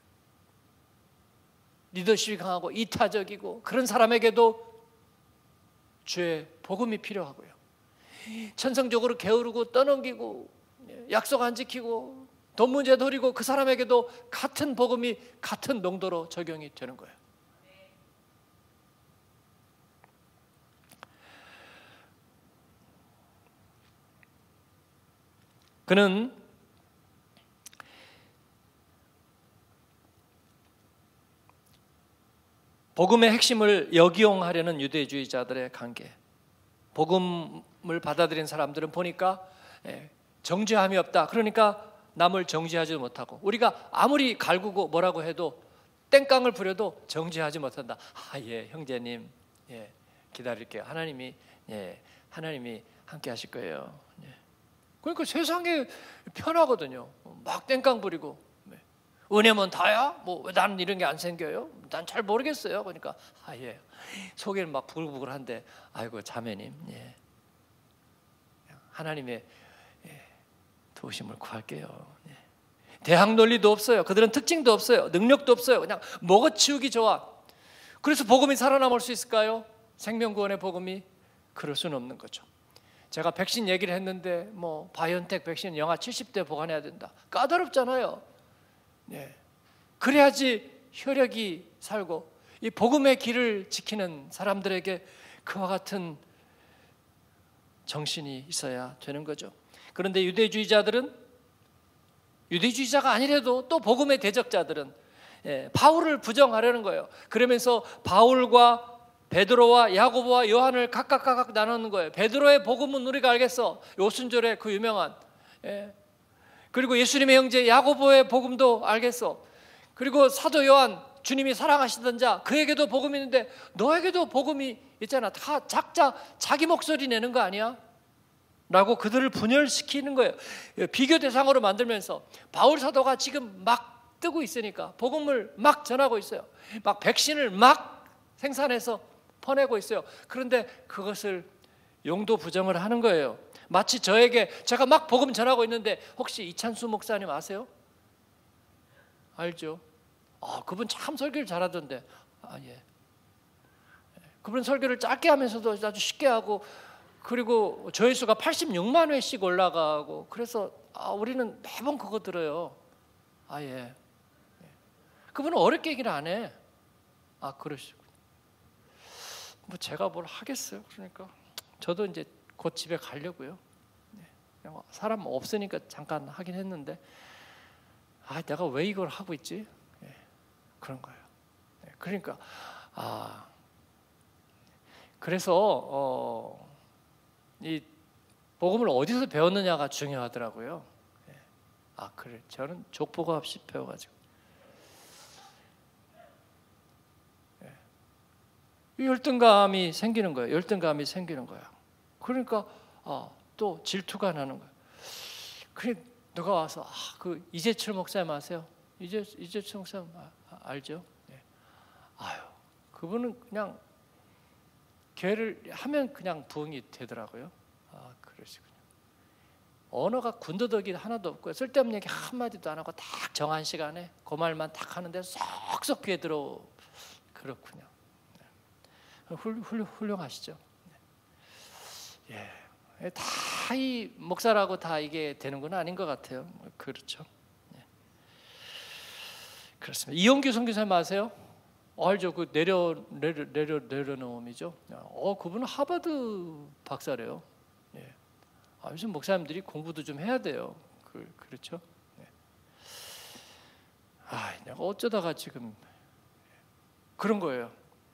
리더십이 강하고 이타적이고 그런 사람에게도 주의 복음이 필요하고요. 천성적으로 게으르고 떠넘기고 약속 안 지키고 돈 문제 노리고 그 사람에게도 같은 복음이 같은 농도로 적용이 되는 거예요. 그는 복음의 핵심을 역이용하려는 유대주의자들의 관계, 복음을 받아들인 사람들은 보니까 정죄함이 없다. 그러니까 남을 정죄하지 못하고, 우리가 아무리 갈구고 뭐라고 해도 땡깡을 부려도 정죄하지 못한다. 아, 예, 형제님, 예, 기다릴게요. 하나님이, 예, 하나님이 함께 하실 거예요. 예. 그러니까 세상에 편하거든요. 막 땡깡 부리고, 은혜면 다야? 뭐 왜 나는 이런 게 안 생겨요? 난 잘 모르겠어요. 그러니까 아, 예, 속에는 막 부글부글한데, 아이고 자매님, 예, 하나님의 예, 도우심을 구할게요. 예. 대학 논리도 없어요. 그들은 특징도 없어요. 능력도 없어요. 그냥 먹어치우기 좋아. 그래서 복음이 살아남을 수 있을까요? 생명구원의 복음이? 그럴 수는 없는 거죠. 제가 백신 얘기를 했는데 뭐 바이온텍 백신 영하 칠십 대 보관해야 된다. 까다롭잖아요. 예. 그래야지 혈액이 살고 이 복음의 길을 지키는 사람들에게 그와 같은 정신이 있어야 되는 거죠. 그런데 유대주의자들은, 유대주의자가 아니라도 또 복음의 대적자들은 예, 바울을 부정하려는 거예요. 그러면서 바울과 베드로와 야고보와 요한을 각각 각각 나누는 거예요. 베드로의 복음은 우리가 알겠어. 오순절에 그 유명한, 예. 그리고 예수님의 형제 야고보의 복음도 알겠어. 그리고 사도 요한, 주님이 사랑하시던 자, 그에게도 복음이 있는데 너에게도 복음이 있잖아. 다 각자 자기 목소리 내는 거 아니야? 라고 그들을 분열시키는 거예요. 비교 대상으로 만들면서 바울 사도가 지금 막 뜨고 있으니까 복음을 막 전하고 있어요. 막 백신을 막 생산해서 퍼내고 있어요. 그런데 그것을 용도 부정을 하는 거예요. 마치 저에게, 제가 막 복음 전하고 있는데 혹시 이찬수 목사님 아세요? 알죠? 아, 그분 참 설교를 잘하던데. 아, 예. 그분 설교를 짧게 하면서도 아주 쉽게 하고, 그리고 조회수가 팔십육만 회씩 올라가고, 그래서 아, 우리는 매번 그거 들어요. 아, 예. 그분은 어렵게 얘기를 안 해. 아, 그러시고. 뭐 제가 뭘 하겠어요. 그러니까 저도 이제 곧 집에 가려고요. 그냥 사람 없으니까 잠깐 하긴 했는데, 아, 내가 왜 이걸 하고 있지? 예, 그런 거예요. 예, 그러니까 아, 그래서 어, 이 복음을 어디서 배웠느냐가 중요하더라고요. 예. 아, 그래, 저는 족보가 없이 배워가지고. 예. 열등감이 생기는 거예요. 열등감이 생기는 거예요. 그러니까 아, 또 질투가 나는 거예요. 그래, 누가 와서 아, 그 이재철 목사님 아세요? 이재 이재철 목사님 아, 알죠? 네. 아유, 그분은 그냥 교회를 하면 그냥 부흥이 되더라고요. 아, 그러시군요. 언어가 군더더기 하나도 없고요. 쓸데없는 얘기 한 마디도 안 하고 딱 정한 시간에 그 말만 딱 하는데 쏙쏙 귀에 들어. 그렇군요. 네. 훌, 훌, 훌륭하시죠? 네. 예. 다 이 목사라고 다 이게 되는 건 아닌 것 같아요. 그렇죠. 네. 그렇습니다. 이용규 선교사님 아세요? 알죠? 그 내려 내려 내려 내려놓음이죠. 어, 그분은 하버드 박사래요. 예. 아, 요즘 목사님들이 공부도 좀 해야 돼요. 그 그렇죠? 예. 아, 내가 어쩌다가 지금 그런 거예요.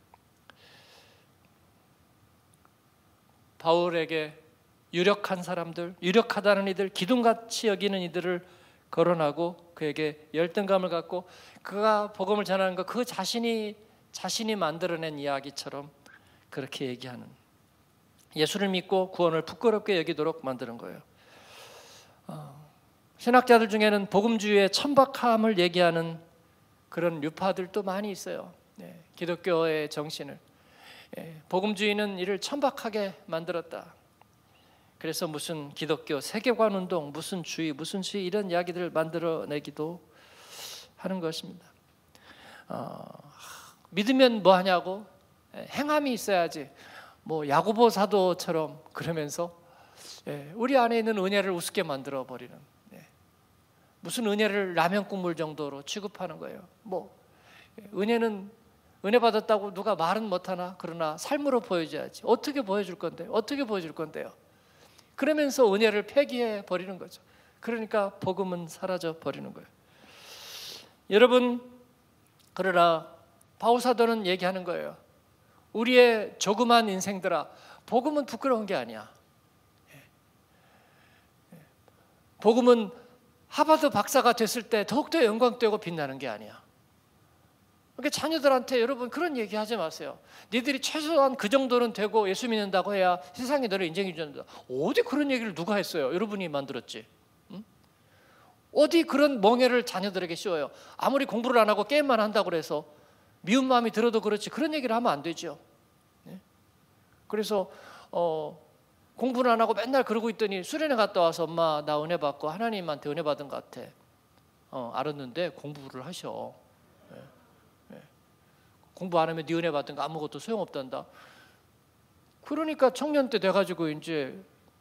바울에게 유력한 사람들, 유력하다는 이들, 기둥같이 여기는 이들을 거론하고 그에게 열등감을 갖고 그가 복음을 전하는 것, 그 자신이 자신이 만들어낸 이야기처럼 그렇게 얘기하는, 예수를 믿고 구원을 부끄럽게 여기도록 만드는 거예요. 어, 신학자들 중에는 복음주의의 천박함을 얘기하는 그런 유파들도 많이 있어요. 네, 기독교의 정신을, 예, 복음주의는 이를 천박하게 만들었다. 그래서 무슨 기독교 세계관 운동, 무슨 주의, 무슨 주의 이런 이야기들을 만들어내기도 하는 것입니다. 어, 믿으면 뭐 하냐고, 행함이 있어야지, 뭐 야고보 사도처럼 그러면서 예, 우리 안에 있는 은혜를 우습게 만들어 버리는, 예, 무슨 은혜를 라면 국물 정도로 취급하는 거예요. 뭐 은혜는 은혜 받았다고 누가 말은 못하나, 그러나 삶으로 보여줘야지. 어떻게 보여줄 건데? 어떻게 보여줄 건데요? 그러면서 은혜를 폐기해 버리는 거죠. 그러니까 복음은 사라져 버리는 거예요. 여러분, 그러나 바울 사도는 얘기하는 거예요. 우리의 조그만 인생들아, 복음은 부끄러운 게 아니야. 복음은 하버드 박사가 됐을 때 더욱더 영광되고 빛나는 게 아니야. 그러니까 자녀들한테 여러분 그런 얘기 하지 마세요. 니들이 최소한 그 정도는 되고 예수 믿는다고 해야 세상이 너를 인정해 준다. 어디 그런 얘기를 누가 했어요? 여러분이 만들었지. 응? 어디 그런 멍해를 자녀들에게 씌워요? 아무리 공부를 안 하고 게임만 한다고 해서 미운 마음이 들어도 그렇지 그런 얘기를 하면 안 되죠. 네? 그래서 어, 공부를 안 하고 맨날 그러고 있더니 수련회 갔다 와서 엄마 나 은혜 받고 하나님한테 은혜 받은 것 같아. 어, 알았는데 공부를 하셔. 네. 네. 공부 안 하면 네 은혜 받은 거 아무것도 소용없단다. 그러니까 청년 때 돼가지고 이제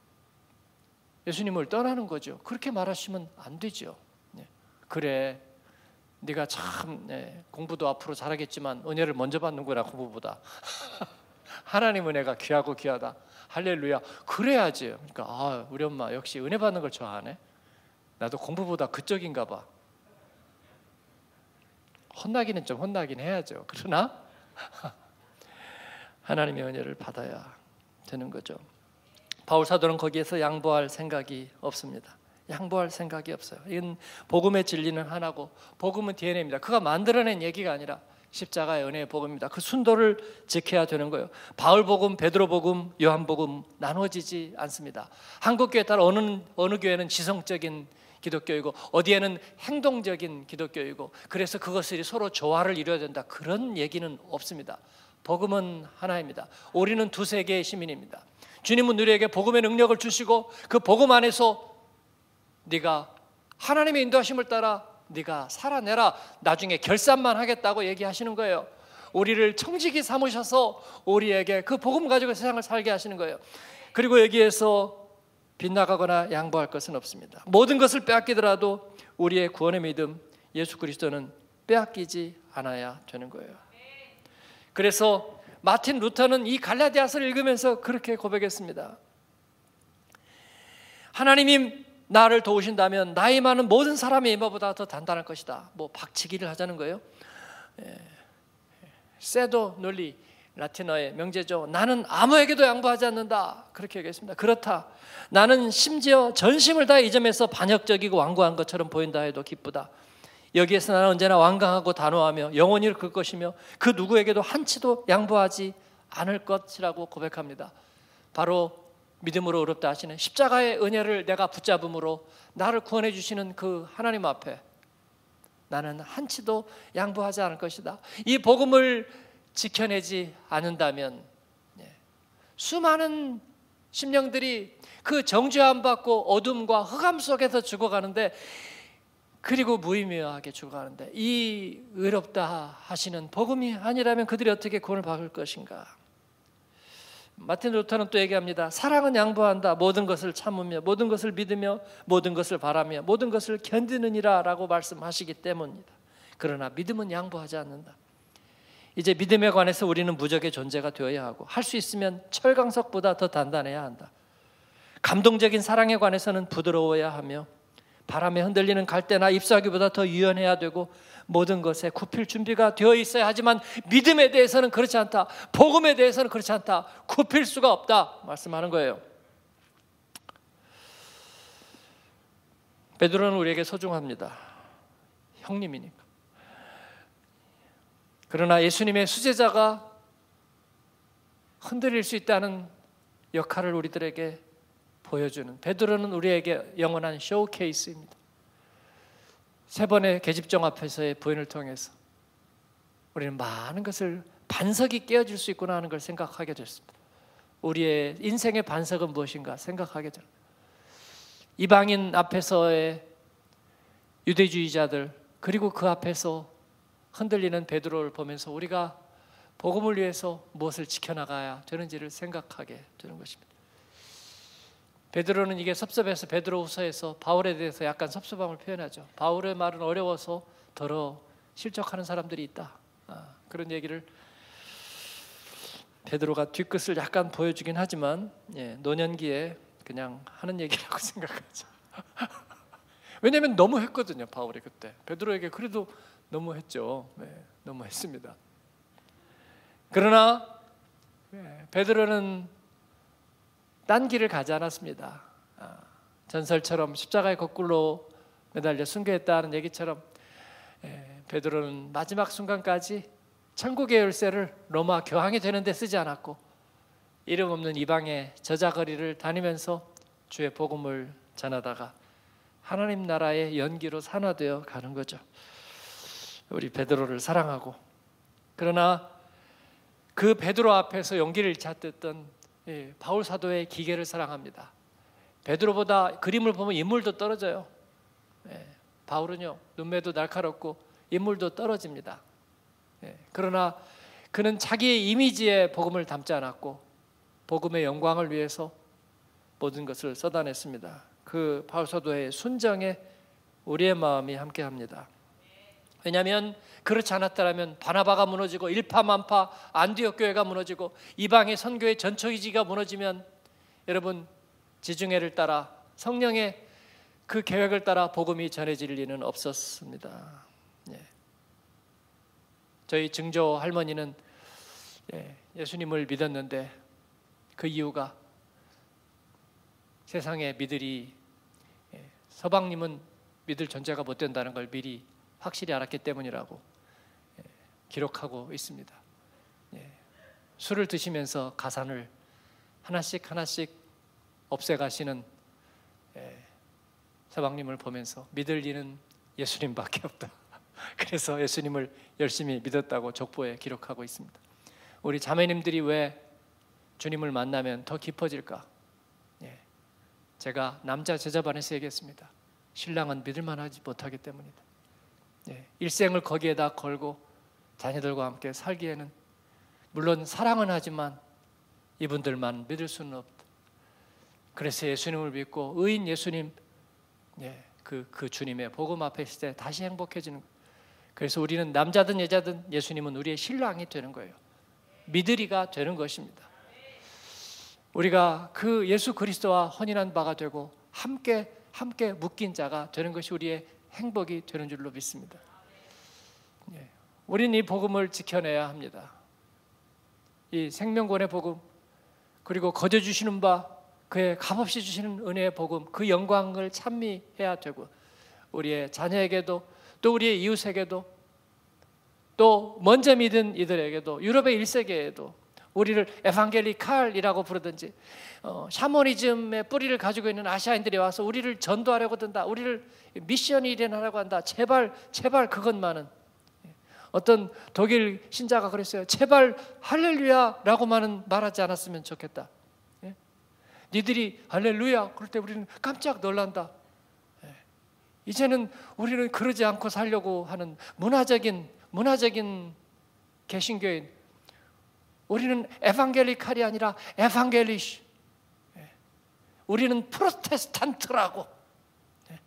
예수님을 떠나는 거죠. 그렇게 말하시면 안 되죠. 네. 그래, 네가 참 네, 공부도 앞으로 잘하겠지만 은혜를 먼저 받는구나 공부보다. 하나님 은혜가 귀하고 귀하다. 할렐루야. 그래야지. 그러니까 아, 우리 엄마 역시 은혜 받는 걸 좋아하네. 나도 공부보다 그쪽인가 봐. 혼나기는 좀 혼나긴 해야죠. 그러나 하나님의 은혜를 받아야 되는 거죠. 바울 사도는 거기에서 양보할 생각이 없습니다. 양보할 생각이 없어요. 이건 복음의 진리는 하나고 복음은 디엔에이입니다. 그가 만들어낸 얘기가 아니라 십자가의 은혜의 복음입니다. 그 순도를 지켜야 되는 거예요. 바울 복음, 베드로 복음, 요한 복음 나눠지지 않습니다. 한국 교회 따라 어느 어느 교회는 지성적인 기독교이고 어디에는 행동적인 기독교이고 그래서 그것이 서로 조화를 이루어야 된다. 그런 얘기는 없습니다. 복음은 하나입니다. 우리는 두세 개의 시민입니다. 주님은 우리에게 복음의 능력을 주시고 그 복음 안에서 네가 하나님의 인도하심을 따라 네가 살아내라. 나중에 결산만 하겠다고 얘기하시는 거예요. 우리를 청지기 삼으셔서 우리에게 그 복음 가지고 세상을 살게 하시는 거예요. 그리고 여기에서 빗나가거나 양보할 것은 없습니다. 모든 것을 빼앗기더라도 우리의 구원의 믿음 예수 그리스도는 빼앗기지 않아야 되는 거예요. 그래서 마틴 루터는 이 갈라디아서를 읽으면서 그렇게 고백했습니다. 하나님이 나를 도우신다면 나이 많은 모든 사람의 이마보다 더 단단할 것이다. 뭐 박치기를 하자는 거예요. 세도 논리 라틴어의 명제죠. 나는 아무에게도 양보하지 않는다. 그렇게 얘기했습니다. 그렇다. 나는 심지어 전심을 다해 이 점에서 반역적이고 완고한 것처럼 보인다 해도 기쁘다. 여기에서 나는 언제나 완강하고 단호하며 영원히 그럴 것이며 그 누구에게도 한치도 양보하지 않을 것이라고 고백합니다. 바로 믿음으로 의롭다 하시는 십자가의 은혜를 내가 붙잡음으로 나를 구원해 주시는 그 하나님 앞에 나는 한치도 양보하지 않을 것이다. 이 복음을 지켜내지 않는다면 수많은 심령들이 그 정죄함 받고 어둠과 흑암 속에서 죽어가는데 그리고 무의미하게 죽어가는데 이 의롭다 하시는 복음이 아니라면 그들이 어떻게 구원을 받을 것인가. 마틴 루터는 또 얘기합니다. 사랑은 양보한다. 모든 것을 참으며 모든 것을 믿으며 모든 것을 바라며 모든 것을 견디느니라 라고 말씀하시기 때문입니다. 그러나 믿음은 양보하지 않는다. 이제 믿음에 관해서 우리는 무적의 존재가 되어야 하고, 할 수 있으면 철강석보다 더 단단해야 한다. 감동적인 사랑에 관해서는 부드러워야 하며, 바람에 흔들리는 갈대나 잎사귀보다 더 유연해야 되고, 모든 것에 굽힐 준비가 되어 있어야 하지만 믿음에 대해서는 그렇지 않다. 복음에 대해서는 그렇지 않다. 굽힐 수가 없다 말씀하는 거예요. 베드로는 우리에게 소중합니다. 형님이니까. 그러나 예수님의 수제자가 흔들릴 수 있다는 역할을 우리들에게 보여주는, 베드로는 우리에게 영원한 쇼케이스입니다. 세 번의 계집종 앞에서의 부인을 통해서 우리는 많은 것을, 반석이 깨어질 수 있구나 하는 걸 생각하게 됐습니다. 우리의 인생의 반석은 무엇인가 생각하게 됩니다. 이방인 앞에서의 유대주의자들, 그리고 그 앞에서 흔들리는 베드로를 보면서 우리가 복음을 위해서 무엇을 지켜나가야 되는지를 생각하게 되는 것입니다. 베드로는 이게 섭섭해서 베드로후서에서 바울에 대해서 약간 섭섭함을 표현하죠. 바울의 말은 어려워서 더러 실족하는 사람들이 있다. 아, 그런 얘기를 베드로가 뒤끝을 약간 보여주긴 하지만, 예, 노년기에 그냥 하는 얘기라고 생각하죠. 왜냐하면 너무 했거든요. 바울이 그때 베드로에게 그래도 너무 했죠. 네, 너무 했습니다. 그러나 예, 베드로는 딴 길을 가지 않았습니다. 아, 전설처럼 십자가에 거꾸로 매달려 순교했다는 얘기처럼, 예, 베드로는 마지막 순간까지 천국의 열쇠를 로마 교황이 되는데 쓰지 않았고, 이름 없는 이방의 저자거리를 다니면서 주의 복음을 전하다가 하나님 나라의 연기로 산화되어 가는 거죠. 우리 베드로를 사랑하고, 그러나 그 베드로 앞에서 용기를 찾았던 예, 바울 사도의 기계를 사랑합니다. 베드로보다 그림을 보면 인물도 떨어져요. 예, 바울은요, 눈매도 날카롭고 인물도 떨어집니다. 예, 그러나 그는 자기의 이미지에 복음을 담지 않았고 복음의 영광을 위해서 모든 것을 쏟아냈습니다. 그 바울 사도의 순정에 우리의 마음이 함께합니다. 왜냐하면 그렇지 않았다면 바나바가 무너지고 일파만파 안디옥 교회가 무너지고 이방의 선교의 전초기지가 무너지면, 여러분, 지중해를 따라 성령의 그 계획을 따라 복음이 전해질 리는 없었습니다. 예. 저희 증조 할머니는 예, 예수님을 믿었는데 그 이유가 세상에 믿으리, 예, 서방님은 믿을 존재가 못 된다는 걸 미리 확실히 알았기 때문이라고 예, 기록하고 있습니다. 예, 술을 드시면서 가산을 하나씩 하나씩 없애가시는 예, 서방님을 보면서 믿을 이는 예수님밖에 없다. 그래서 예수님을 열심히 믿었다고 족보에 기록하고 있습니다. 우리 자매님들이 왜 주님을 만나면 더 깊어질까? 예, 제가 남자 제자반에서 얘기했습니다. 신랑은 믿을만하지 못하기 때문이다. 예, 일생을 거기에다 걸고 자녀들과 함께 살기에는 물론 사랑은 하지만 이분들만 믿을 수는 없다. 그래서 예수님을 믿고 의인 예수님, 예, 그, 그 주님의 복음 앞에 있을 때 다시 행복해지는 거예요. 그래서 우리는 남자든 여자든 예수님은 우리의 신랑이 되는 거예요. 믿으리가 되는 것입니다. 우리가 그 예수 그리스도와 혼인한 바가 되고 함께 함께 묶인 자가 되는 것이 우리의 행복이 되는 줄로 믿습니다. 예, 우리는 이 복음을 지켜내야 합니다. 이 생명권의 복음, 그리고 거저 주시는 바 그의 값없이 주시는 은혜의 복음, 그 영광을 찬미해야 되고, 우리의 자녀에게도 또 우리의 이웃에게도 또 먼저 믿은 이들에게도 유럽의 일 세계에도 우리를 에반겔리칼이라고 부르든지 어, 샤머니즘의 뿌리를 가지고 있는 아시아인들이 와서 우리를 전도하려고 든다, 우리를 미션이 일어나려고 한다. 제발 제발 그것만은, 어떤 독일 신자가 그랬어요. 제발 할렐루야라고만은 말하지 않았으면 좋겠다. 예? 니들이 할렐루야 그럴 때 우리는 깜짝 놀란다. 예. 이제는 우리는 그러지 않고 살려고 하는 문화적인 문화적인 개신교인, 우리는 에반겔리칼이 아니라 에반겔리시, 예. 우리는 프로테스탄트라고. 예.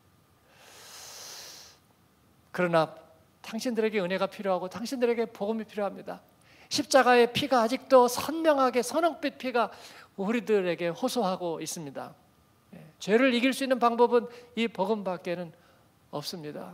그러나 당신들에게 은혜가 필요하고 당신들에게 복음이 필요합니다. 십자가의 피가 아직도 선명하게 선홍빛 피가 우리들에게 호소하고 있습니다. 죄를 이길 수 있는 방법은 이 복음밖에는 없습니다.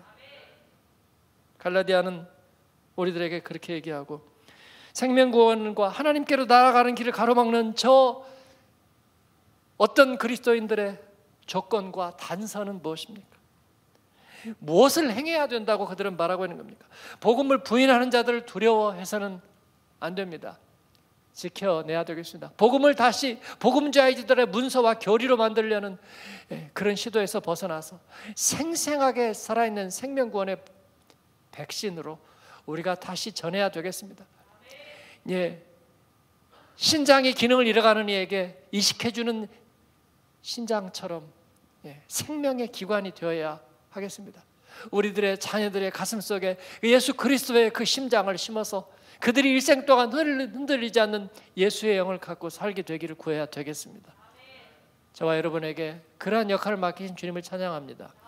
갈라디아는 우리들에게 그렇게 얘기하고, 생명구원과 하나님께로 나아가는 길을 가로막는 저 어떤 그리스도인들의 조건과 단서는 무엇입니까? 무엇을 행해야 된다고 그들은 말하고 있는 겁니까? 복음을 부인하는 자들을 두려워해서는 안 됩니다. 지켜내야 되겠습니다. 복음을 다시 복음자이들의 문서와 교리로 만들려는 그런 시도에서 벗어나서 생생하게 살아있는 생명구원의 백신으로 우리가 다시 전해야 되겠습니다. 예, 신장이 기능을 잃어가는 이에게 이식해주는 신장처럼 예, 생명의 기관이 되어야 하겠습니다. 우리들의 자녀들의 가슴 속에 예수 그리스도의 그 심장을 심어서 그들이 일생 동안 흔들리지 않는 예수의 영을 갖고 살게 되기를 구해야 되겠습니다. 저와 여러분에게 그러한 역할을 맡기신 주님을 찬양합니다.